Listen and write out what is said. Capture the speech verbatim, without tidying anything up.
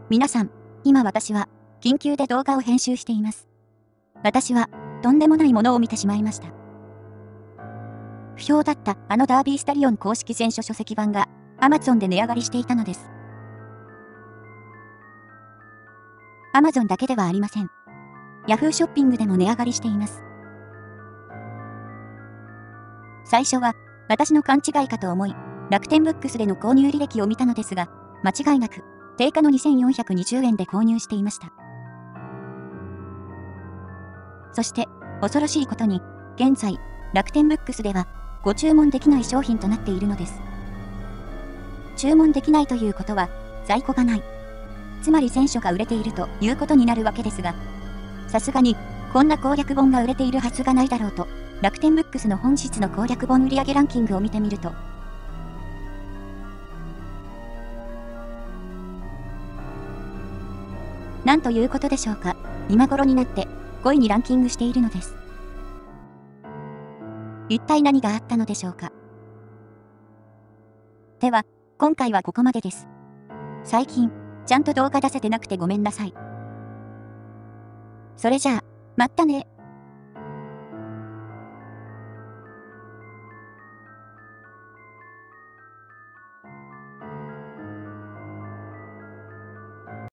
皆さん、今私は、緊急で動画を編集しています。私は、とんでもないものを見てしまいました。不評だったあのダービースタリオン公式選書書籍版が、Amazon で値上がりしていたのです。Amazon だけではありません。Yahoo ショッピングでも値上がりしています。最初は、私の勘違いかと思い、楽天ブックスでの購入履歴を見たのですが、間違いなく、定価のにせんよんひゃくにじゅうえんで購入していました。そして、恐ろしいことに、現在、楽天ブックスでは、ご注文できない商品となっているのです。注文できないということは、在庫がない。つまり選書が売れているということになるわけですが、さすがに、こんな攻略本が売れているはずがないだろうと、楽天ブックスの本日の攻略本売上ランキングを見てみると、なんということでしょうか。今頃になってごいにランキングしているのです。一体何があったのでしょうか。では、今回はここまでです。最近、ちゃんと動画出せてなくてごめんなさい。それじゃあ、まったね。